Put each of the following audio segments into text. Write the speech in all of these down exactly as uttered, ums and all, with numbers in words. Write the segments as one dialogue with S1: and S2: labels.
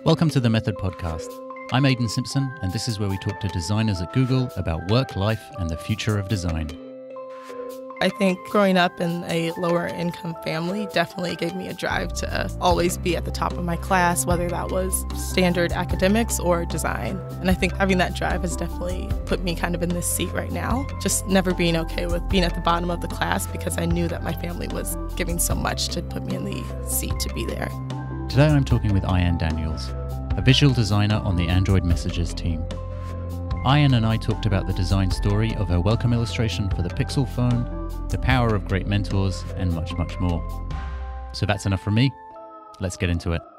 S1: Welcome to the Method Podcast. I'm Aidan Simpson, and this is where we talk to designers at Google about work, life, and the future of design.
S2: I think growing up in a lower income family definitely gave me a drive to always be at the top of my class, whether that was standard academics or design. And I think having that drive has definitely put me kind of in this seat right now, just never being okay with being at the bottom of the class because I knew that my family was giving so much to put me in the seat to be there.
S1: Today I'm talking with Ayan Daniels, a visual designer on the Android Messages team. Ayan and I talked about the design story of her welcome illustration for the Pixel phone, the power of great mentors, and much, much more. So that's enough from me. Let's get into it.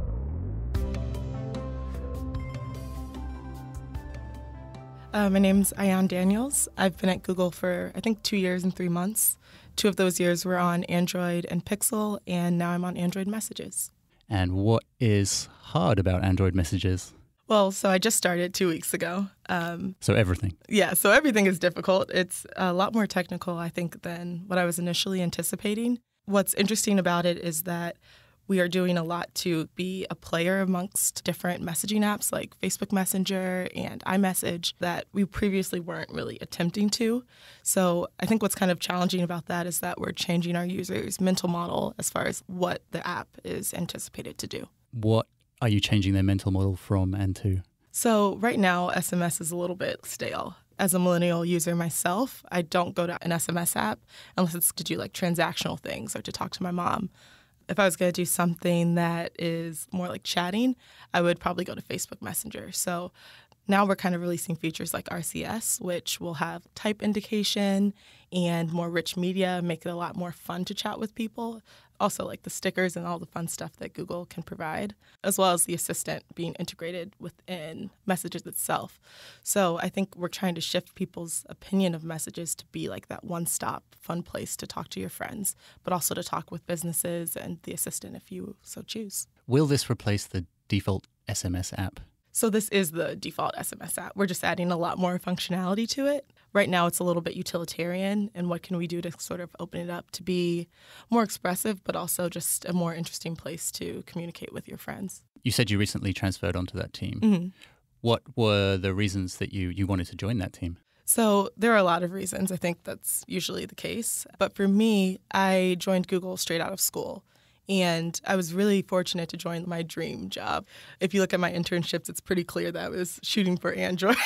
S2: Uh, my name's Ayan Daniels. I've been at Google for, I think, two years and three months. Two of those years were on Android and Pixel, and now I'm on Android Messages.
S1: And what is hard about Android Messages?
S2: Well, so I just started two weeks ago. Um,
S1: so everything.
S2: Yeah, so everything is difficult. It's a lot more technical, I think, than what I was initially anticipating. What's interesting about it is that we are doing a lot to be a player amongst different messaging apps like Facebook Messenger and iMessage that we previously weren't really attempting to. So I think what's kind of challenging about that is that we're changing our users' mental model as far as what the app is anticipated to do.
S1: What are you changing their mental model from and to?
S2: So right now, S M S is a little bit stale. As a millennial user myself, I don't go to an S M S app unless it's to do like transactional things or to talk to my mom. If I was going to do something that is more like chatting, I would probably go to Facebook Messenger. So now we're kind of releasing features like R C S, which will have type indication and more rich media, make it a lot more fun to chat with people. Also like the stickers and all the fun stuff that Google can provide, as well as the assistant being integrated within Messages itself. So I think we're trying to shift people's opinion of Messages to be like that one-stop fun place to talk to your friends, but also to talk with businesses and the assistant if you so choose.
S1: Will this replace the default S M S app?
S2: So this is the default S M S app. We're just adding a lot more functionality to it. Right now it's a little bit utilitarian, and what can we do to sort of open it up to be more expressive, but also just a more interesting place to communicate with your friends.
S1: You said you recently transferred onto that team.
S2: Mm-hmm.
S1: What were the reasons that you, you wanted to join that team?
S2: So there are a lot of reasons. I think that's usually the case. But for me, I joined Google straight out of school. And I was really fortunate to join my dream job. If you look at my internships, it's pretty clear that I was shooting for Android.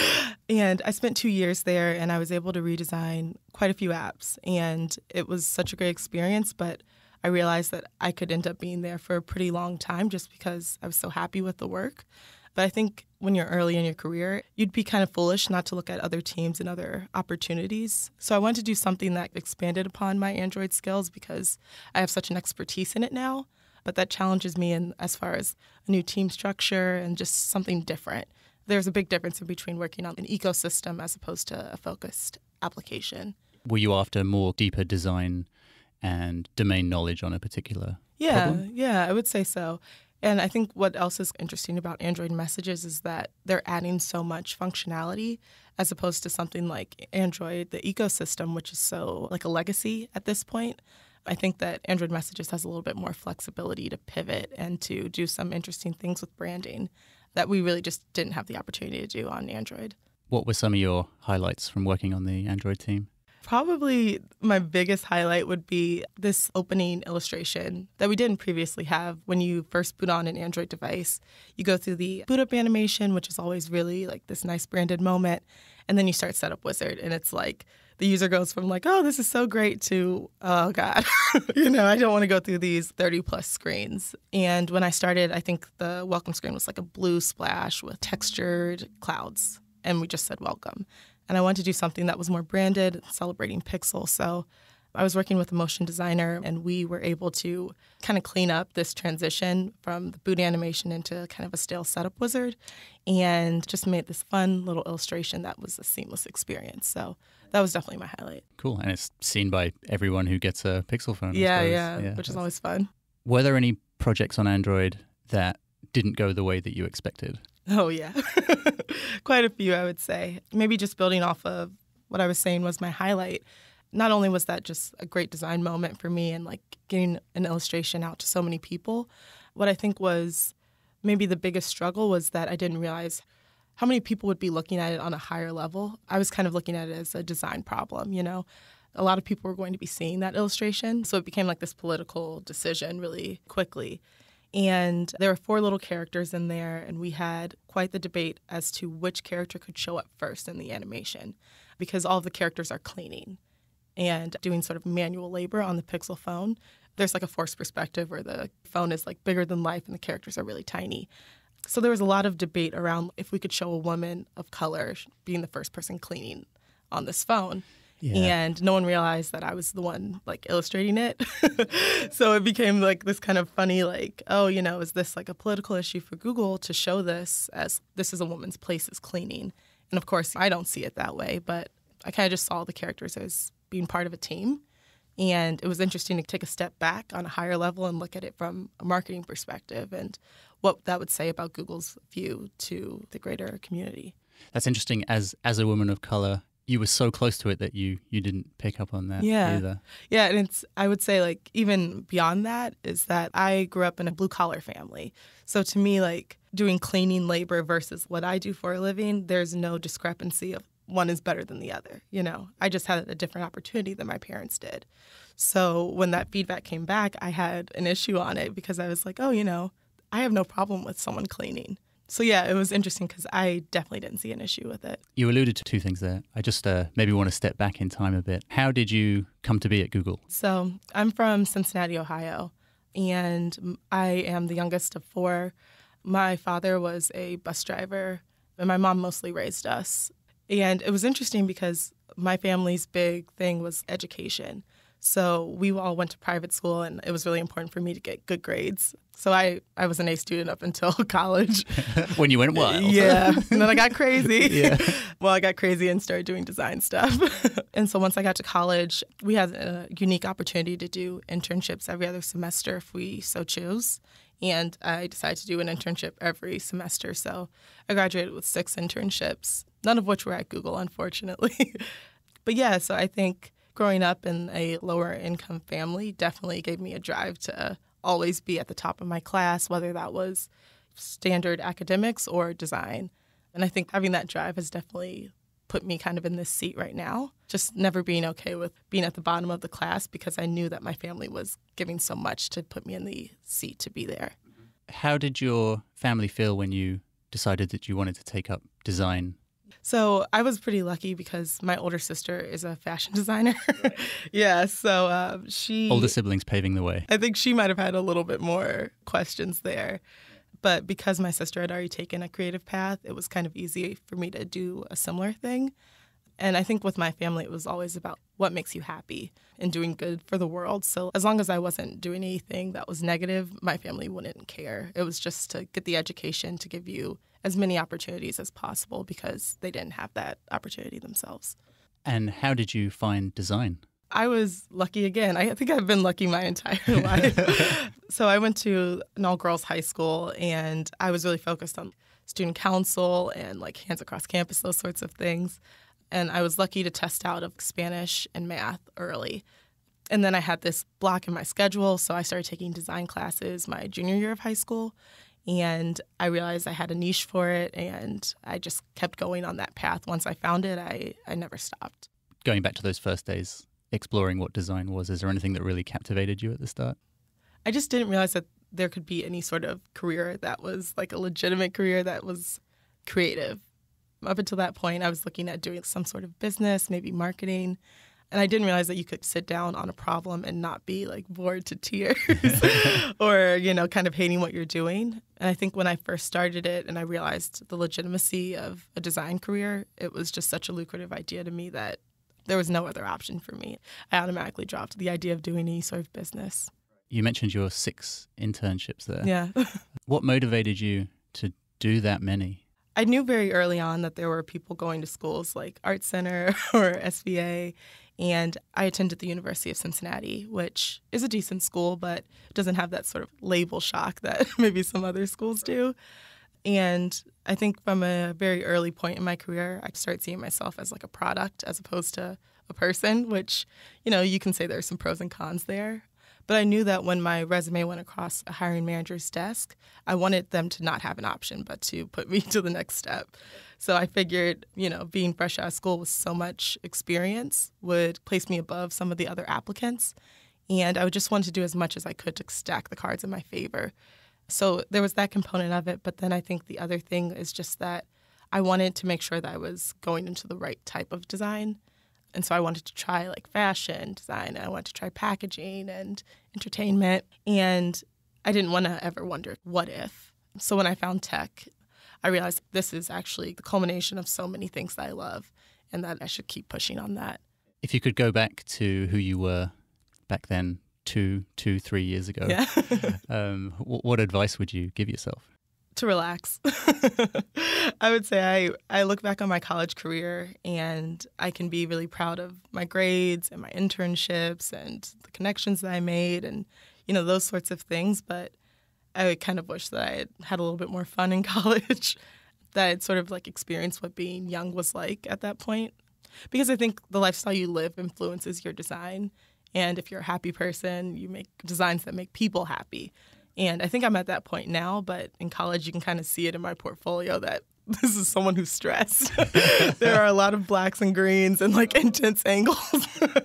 S2: And I spent two years there, and I was able to redesign quite a few apps. And it was such a great experience, but I realized that I could end up being there for a pretty long time just because I was so happy with the work. But I think when you're early in your career, you'd be kind of foolish not to look at other teams and other opportunities. So I wanted to do something that expanded upon my Android skills because I have such an expertise in it now. But that challenges me in as far as a new team structure and just something different. There's a big difference in between working on an ecosystem as opposed to a focused application.
S1: Were you after more deeper design and domain knowledge on a particular
S2: yeah,
S1: problem?
S2: Yeah, I would say so. And I think what else is interesting about Android Messages is that they're adding so much functionality as opposed to something like Android, the ecosystem, which is so like a legacy at this point. I think that Android Messages has a little bit more flexibility to pivot and to do some interesting things with branding that we really just didn't have the opportunity to do on Android.
S1: What were some of your highlights from working on the Android team?
S2: Probably my biggest highlight would be this opening illustration that we didn't previously have. When you first boot on an Android device, you go through the boot up animation, which is always really like this nice branded moment. And then you start Setup Wizard, and it's like the user goes from like, oh, this is so great to, oh, God, you know, I don't want to go through these thirty plus screens. And when I started, I think the welcome screen was like a blue splash with textured clouds. And we just said welcome. And I wanted to do something that was more branded, celebrating Pixel. So I was working with a motion designer, and we were able to kind of clean up this transition from the boot animation into kind of a stale setup wizard and just made this fun little illustration that was a seamless experience. So that was definitely my highlight.
S1: Cool. And it's seen by everyone who gets a Pixel phone.
S2: Yeah, yeah, yeah, which is always fun.
S1: Were there any projects on Android that didn't go the way that you expected?
S2: Oh, yeah. Quite a few, I would say. Maybe just building off of what I was saying was my highlight. Not only was that just a great design moment for me and like getting an illustration out to so many people, what I think was maybe the biggest struggle was that I didn't realize how many people would be looking at it on a higher level. I was kind of looking at it as a design problem, you know. A lot of people were going to be seeing that illustration, so it became like this political decision really quickly. And there were four little characters in there, and we had quite the debate as to which character could show up first in the animation, because all of the characters are cleaning and doing sort of manual labor on the Pixel phone. There's like a forced perspective where the phone is like bigger than life and the characters are really tiny. So there was a lot of debate around if we could show a woman of color being the first person cleaning on this phone. Yeah. And no one realized that I was the one like illustrating it. So it became like this kind of funny, like, oh, you know, is this like a political issue for Google to show this as this is a woman's place is cleaning? And of course, I don't see it that way, but I kind of just saw the characters as being part of a team. And it was interesting to take a step back on a higher level and look at it from a marketing perspective and what that would say about Google's view to the greater community.
S1: That's interesting. As as a woman of color, you were so close to it that you you didn't pick up on that
S2: yeah.
S1: either.
S2: Yeah, and it's I would say like even beyond that is that I grew up in a blue collar family. So to me, like doing cleaning labor versus what I do for a living, there's no discrepancy of one is better than the other. You know, I just had a different opportunity than my parents did. So when that feedback came back, I had an issue on it because I was like, oh, you know, I have no problem with someone cleaning. So yeah, it was interesting because I definitely didn't see an issue with it.
S1: You alluded to two things there. I just uh, maybe want to step back in time a bit. How did you come to be at Google?
S2: So I'm from Cincinnati, Ohio, and I am the youngest of four. My father was a bus driver, and my mom mostly raised us. And it was interesting because my family's big thing was education. So we all went to private school, and it was really important for me to get good grades. So I, I was an A student up until college.
S1: When you went wild.
S2: Yeah. And then I got crazy.
S1: Yeah.
S2: Well, I got crazy and started doing design stuff. And so once I got to college, we had a unique opportunity to do internships every other semester if we so choose. And I decided to do an internship every semester. So I graduated with six internships, none of which were at Google, unfortunately. But yeah, so I think growing up in a lower income family definitely gave me a drive to always be at the top of my class, whether that was standard academics or design. And I think having that drive has definitely put me kind of in this seat right now, just never being okay with being at the bottom of the class because I knew that my family was giving so much to put me in the seat to be there.
S1: How did your family feel when you decided that you wanted to take up design?
S2: So I was pretty lucky because my older sister is a fashion designer. Yeah, so uh, she...
S1: Older siblings paving the way.
S2: I think she might have had a little bit more questions there. But because my sister had already taken a creative path, it was kind of easy for me to do a similar thing. And I think with my family, it was always about what makes you happy and doing good for the world. So as long as I wasn't doing anything that was negative, my family wouldn't care. It was just to get the education to give you as many opportunities as possible because they didn't have that opportunity themselves.
S1: And how did you find design?
S2: I was lucky again. I think I've been lucky my entire life. So I went to an all-girls high school, and I was really focused on student council and like hands across campus, those sorts of things. And I was lucky to test out of Spanish and math early. And then I had this block in my schedule, so I started taking design classes my junior year of high school. And I realized I had a niche for it, and I just kept going on that path. Once I found it, I, I never stopped.
S1: Going back to those first days, exploring what design was, is there anything that really captivated you at the start?
S2: I just didn't realize that there could be any sort of career that was like a legitimate career that was creative. Up until that point, I was looking at doing some sort of business, maybe marketing. And I didn't realize that you could sit down on a problem and not be like bored to tears or, you know, kind of hating what you're doing. And I think when I first started it and I realized the legitimacy of a design career, it was just such a lucrative idea to me that there was no other option for me. I automatically dropped the idea of doing any sort of business.
S1: You mentioned your six internships there.
S2: Yeah.
S1: What motivated you to do that many?
S2: I knew very early on that there were people going to schools like Art Center or S V A, and I attended the University of Cincinnati, which is a decent school, but doesn't have that sort of label shock that maybe some other schools do. And I think from a very early point in my career, I started seeing myself as like a product as opposed to a person, which, you know, you can say there's some pros and cons there. But I knew that when my resume went across a hiring manager's desk, I wanted them to not have an option but to put me to the next step. So I figured, you know, being fresh out of school with so much experience would place me above some of the other applicants. And I would just want to do as much as I could to stack the cards in my favor. So there was that component of it. But then I think the other thing is just that I wanted to make sure that I was going into the right type of design. And so I wanted to try like fashion design. I wanted to try packaging and entertainment. And I didn't want to ever wonder, what if? So when I found tech, I realized this is actually the culmination of so many things that I love and that I should keep pushing on that.
S1: If you could go back to who you were back then, two, two, three years ago,
S2: yeah.
S1: um, w- what advice would you give yourself?
S2: To relax. I would say I, I look back on my college career and I can be really proud of my grades and my internships and the connections that I made and, you know, those sorts of things. But I kind of wish that I had had a little bit more fun in college, that I'd sort of like experienced what being young was like at that point. Because I think the lifestyle you live influences your design. And if you're a happy person, you make designs that make people happy. And I think I'm at that point now, but in college you can kind of see it in my portfolio that this is someone who's stressed. There are a lot of blacks and greens and like intense angles.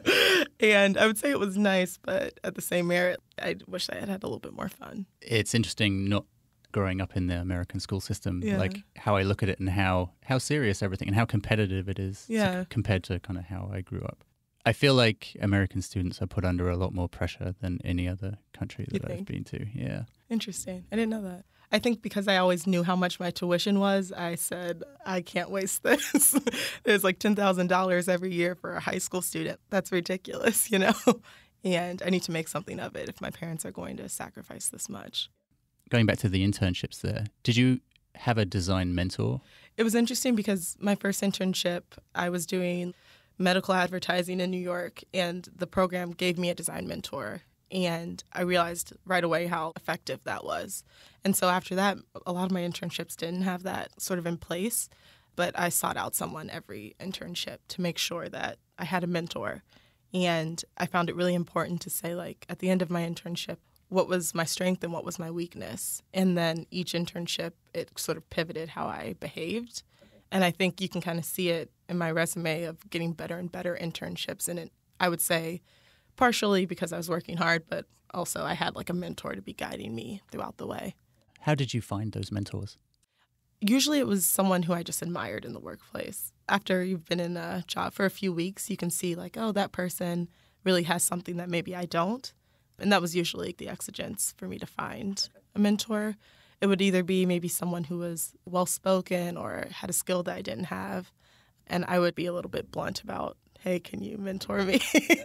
S2: And I would say it was nice, but at the same merit, I wish I had had a little bit more fun.
S1: It's interesting not growing up in the American school system,
S2: Yeah.
S1: like how I look at it and how, how serious everything and how competitive it is
S2: Yeah.
S1: to, compared to kind of how I grew up. I feel like American students are put under a lot more pressure than any other country
S2: You
S1: that I've
S2: think?
S1: been to. Yeah.
S2: Interesting. I didn't know that. I think because I always knew how much my tuition was, I said, I can't waste this. There's like ten thousand dollars every year for a high school student. That's ridiculous, you know? And I need to make something of it if my parents are going to sacrifice this much.
S1: Going back to the internships there, did you have a design mentor?
S2: It was interesting because my first internship, I was doing medical advertising in New York, and the program gave me a design mentor. And I realized right away how effective that was. And so after that, a lot of my internships didn't have that sort of in place, but I sought out someone every internship to make sure that I had a mentor. And I found it really important to say, like, at the end of my internship, what was my strength and what was my weakness. And then each internship, it sort of pivoted how I behaved. And I think you can kind of see it in my resume of getting better and better internships. And it, I would say partially because I was working hard, but also I had like a mentor to be guiding me throughout the way.
S1: How did you find those mentors?
S2: Usually it was someone who I just admired in the workplace. After you've been in a job for a few weeks, you can see like, oh, that person really has something that maybe I don't. And that was usually the exigence for me to find a mentor. It would either be maybe someone who was well-spoken or had a skill that I didn't have. And I would be a little bit blunt about, hey, can you mentor me?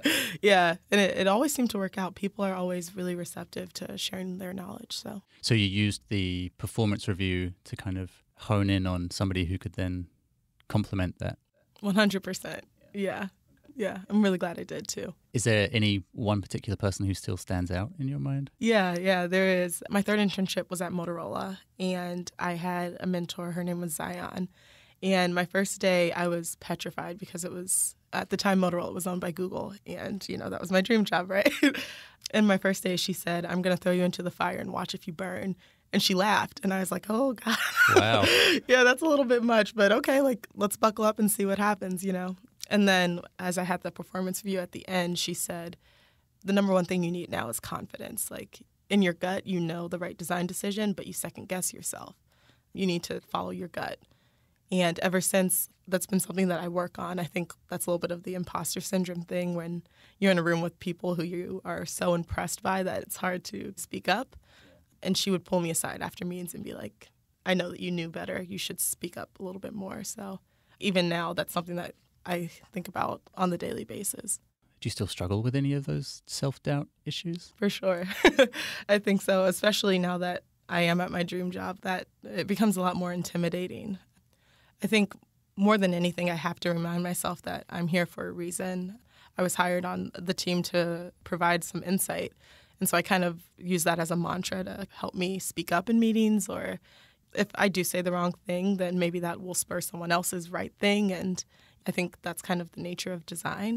S2: Yeah. And it, it always seemed to work out. People are always really receptive to sharing their knowledge. So,
S1: So you used the performance review to kind of hone in on somebody who could then complement that.
S2: one hundred percent. Yeah. Yeah. I'm really glad I did too.
S1: Is there any one particular person who still stands out in your mind?
S2: Yeah, yeah, there is. My third internship was at Motorola, and I had a mentor. Her name was Zion. And my first day, I was petrified because it was, at the time, Motorola was owned by Google. And, you know, that was my dream job, right? And my first day, she said, I'm going to throw you into the fire and watch if you burn. And she laughed. And I was like, oh, God.
S1: Wow.
S2: Yeah, that's a little bit much. But okay, like, let's buckle up and see what happens, you know? And then as I had the performance review at the end, she said, the number one thing you need now is confidence. Like, in your gut, you know the right design decision, but you second guess yourself. You need to follow your gut. And ever since, that's been something that I work on. I think that's a little bit of the imposter syndrome thing when you're in a room with people who you are so impressed by that it's hard to speak up. And she would pull me aside after meetings and be like, I know that you knew better. You should speak up a little bit more. So even now, that's something that I think about on the daily basis.
S1: Do you still struggle with any of those self-doubt issues?
S2: For sure. I think so, especially now that I am at my dream job, that it becomes a lot more intimidating. I think more than anything, I have to remind myself that I'm here for a reason. I was hired on the team to provide some insight. And so I kind of use that as a mantra to help me speak up in meetings, or if I do say the wrong thing, then maybe that will spur someone else's right thing. And I think that's kind of the nature of design.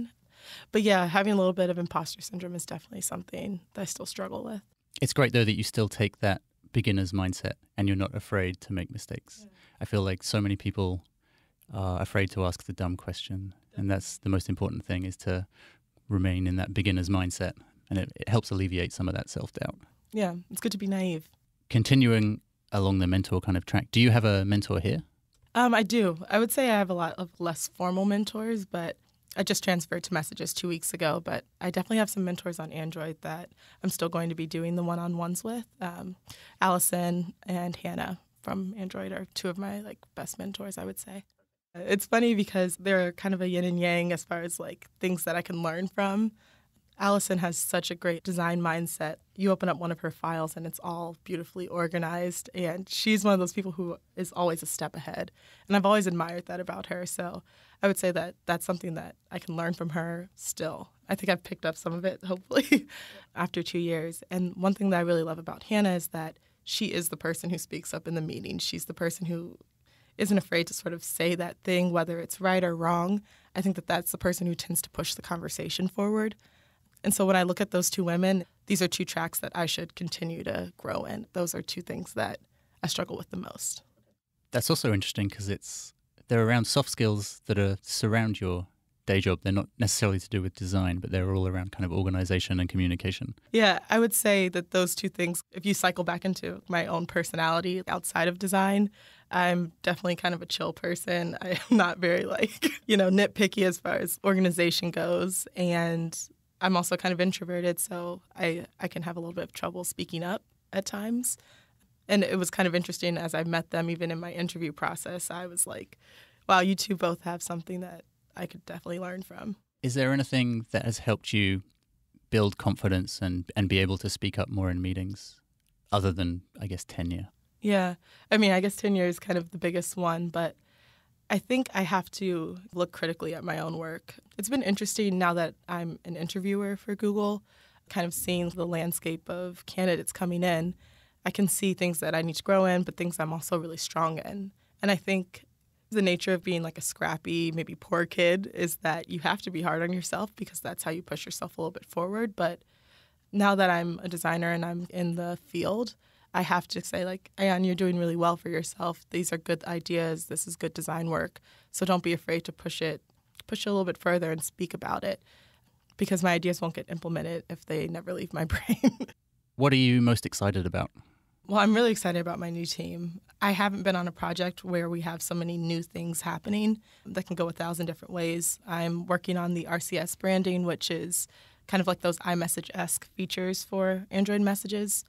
S2: But yeah, having a little bit of imposter syndrome is definitely something that I still struggle with.
S1: It's great, though, that you still take that beginner's mindset and you're not afraid to make mistakes. Yeah. I feel like so many people are afraid to ask the dumb question. And that's the most important thing, is to remain in that beginner's mindset. And it, it helps alleviate some of that self-doubt.
S2: Yeah, it's good to be naive.
S1: Continuing along the mentor kind of track, do you have a mentor here?
S2: Um, I do. I would say I have a lot of less formal mentors, but I just transferred to Messages two weeks ago. But I definitely have some mentors on Android that I'm still going to be doing the one-on-ones with. Um, Allison and Hannah from Android are two of my like best mentors, I would say. It's funny because they're kind of a yin and yang as far as like things that I can learn from. Allison has such a great design mindset. You open up one of her files and it's all beautifully organized. And she's one of those people who is always a step ahead. And I've always admired that about her. So I would say that that's something that I can learn from her still. I think I've picked up some of it, hopefully, after two years. And one thing that I really love about Hannah is that she is the person who speaks up in the meeting. She's the person who isn't afraid to sort of say that thing, whether it's right or wrong. I think that that's the person who tends to push the conversation forward. And so when I look at those two women, these are two tracks that I should continue to grow in. Those are two things that I struggle with the most.
S1: That's also interesting because it's they're around soft skills that are surround your day job. They're not necessarily to do with design, but they're all around kind of organization and communication.
S2: Yeah, I would say that those two things, if you cycle back into my own personality outside of design, I'm definitely kind of a chill person. I'm not very like, you know, nitpicky as far as organization goes. And I'm also kind of introverted, so I, I can have a little bit of trouble speaking up at times. And it was kind of interesting as I met them, even in my interview process, I was like, wow, you two both have something that I could definitely learn from.
S1: Is there anything that has helped you build confidence and, and be able to speak up more in meetings, other than, I guess, tenure?
S2: Yeah. I mean, I guess tenure is kind of the biggest one, but I think I have to look critically at my own work. It's been interesting now that I'm an interviewer for Google, kind of seeing the landscape of candidates coming in. I can see things that I need to grow in, but things I'm also really strong in. And I think the nature of being like a scrappy, maybe poor kid is that you have to be hard on yourself because that's how you push yourself a little bit forward. But now that I'm a designer and I'm in the field, I have to say, like, Ayan, you're doing really well for yourself. These are good ideas. This is good design work. So don't be afraid to push it, push it a little bit further and speak about it, because my ideas won't get implemented if they never leave my brain.
S1: What are you most excited about?
S2: Well, I'm really excited about my new team. I haven't been on a project where we have so many new things happening that can go a thousand different ways. I'm working on the R C S branding, which is kind of like those iMessage-esque features for Android messages.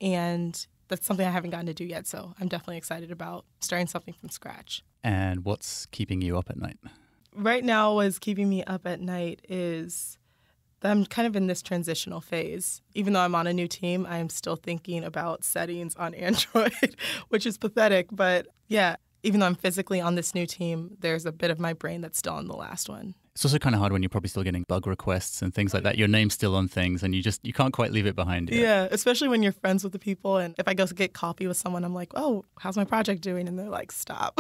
S2: And that's something I haven't gotten to do yet, so I'm definitely excited about starting something from scratch.
S1: And what's keeping you up at night?
S2: Right now, what's keeping me up at night is that I'm kind of in this transitional phase. Even though I'm on a new team, I am still thinking about settings on Android, which is pathetic. But yeah, even though I'm physically on this new team, there's a bit of my brain that's still on the last one.
S1: It's also kind of hard when you're probably still getting bug requests and things like that. Your name's still on things and you just, you can't quite leave it behind yet.
S2: Yeah, especially when you're friends with the people. And if I go get coffee with someone, I'm like, oh, how's my project doing? And they're like, stop.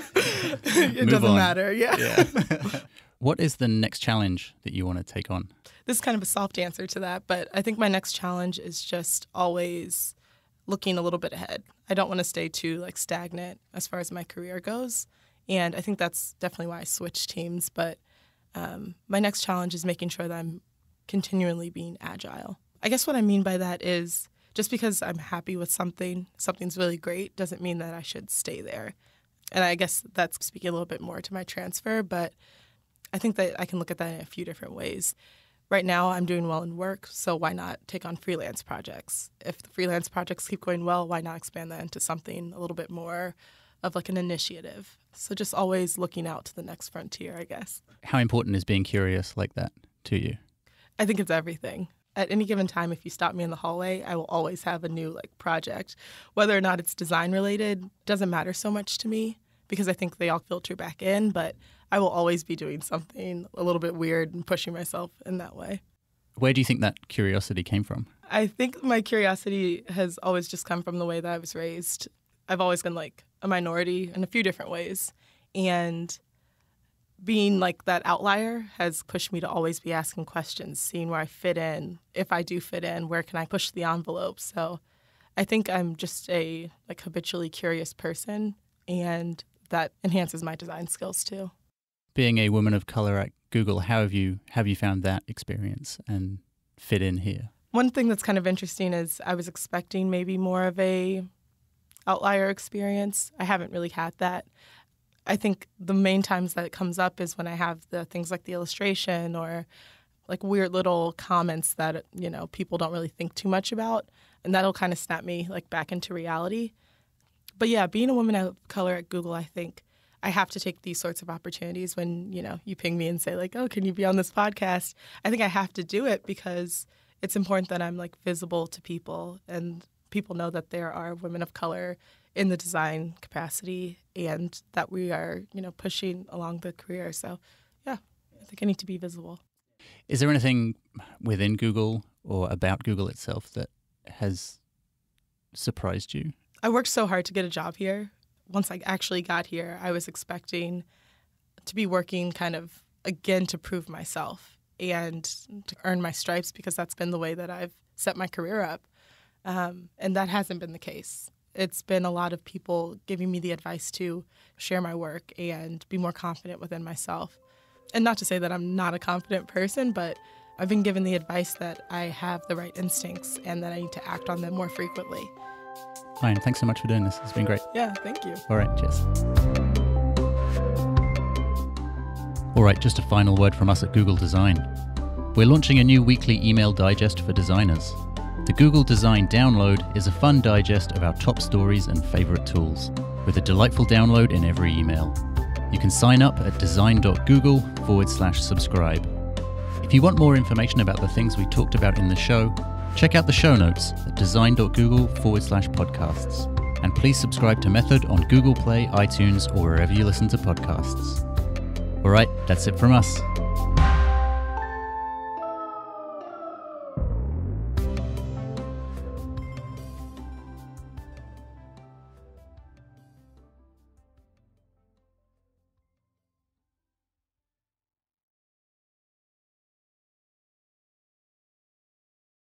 S2: It
S1: Move
S2: doesn't
S1: on.
S2: matter. Yeah.
S1: yeah. What is the next challenge that you want to take on?
S2: This is kind of a soft answer to that, but I think my next challenge is just always looking a little bit ahead. I don't want to stay too like stagnant as far as my career goes. And I think that's definitely why I switched teams. But Um, my next challenge is making sure that I'm continually being agile. I guess what I mean by that is just because I'm happy with something, something's really great, doesn't mean that I should stay there. And I guess that's speaking a little bit more to my transfer, but I think that I can look at that in a few different ways. Right now, I'm doing well in work, so why not take on freelance projects? If the freelance projects keep going well, why not expand that into something a little bit more of like an initiative? So just always looking out to the next frontier, I guess.
S1: How important is being curious like that to you?
S2: I think it's everything. At any given time, if you stop me in the hallway, I will always have a new like project. Whether or not it's design related doesn't matter so much to me because I think they all filter back in, but I will always be doing something a little bit weird and pushing myself in that way.
S1: Where do you think that curiosity came from?
S2: I think my curiosity has always just come from the way that I was raised. I've always been like a minority in a few different ways. And being like that outlier has pushed me to always be asking questions, seeing where I fit in. If I do fit in, where can I push the envelope? So I think I'm just a like habitually curious person, and that enhances my design skills too.
S1: Being a woman of color at Google, how have you have you found that experience and fit in here?
S2: One thing that's kind of interesting is I was expecting maybe more of a outlier experience. I haven't really had that. I think the main times that it comes up is when I have the things like the illustration or like weird little comments that, you know, people don't really think too much about. And that'll kind of snap me like back into reality. But yeah, being a woman of color at Google, I think I have to take these sorts of opportunities when, you know, you ping me and say like, oh, can you be on this podcast? I think I have to do it because it's important that I'm like visible to people and people know that there are women of color in the design capacity and that we are, you know, pushing along the career. So, yeah, I think I need to be visible.
S1: Is there anything within Google or about Google itself that has surprised you?
S2: I worked so hard to get a job here. Once I actually got here, I was expecting to be working kind of again to prove myself and to earn my stripes because that's been the way that I've set my career up. Um, and that hasn't been the case. It's been a lot of people giving me the advice to share my work and be more confident within myself. And not to say that I'm not a confident person, but I've been given the advice that I have the right instincts and that I need to act on them more frequently.
S1: Ayan, thanks so much for doing this. It's been great.
S2: Yeah, thank you.
S1: All right, cheers. All right, just a final word from us at Google Design. We're launching a new weekly email digest for designers. The Google Design Download is a fun digest of our top stories and favorite tools, with a delightful download in every email. You can sign up at design.google forward slash subscribe. If you want more information about the things we talked about in the show, check out the show notes at design.google forward slash podcasts. And please subscribe to Method on Google Play, iTunes, or wherever you listen to podcasts. All right, that's it from us.